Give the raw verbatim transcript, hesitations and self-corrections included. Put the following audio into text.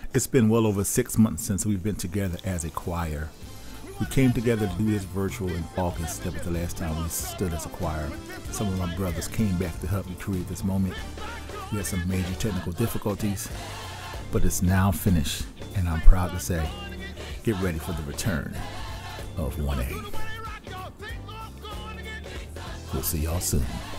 It's been well over six months since we've been together as a choir. We came together to do this virtual in August. That was the last time we stood as a choir. Some of my brothers came back to help me create this moment. We had some major technical difficulties, but it's now finished, and I'm proud to say, get ready for the return of one A. We'll see y'all soon.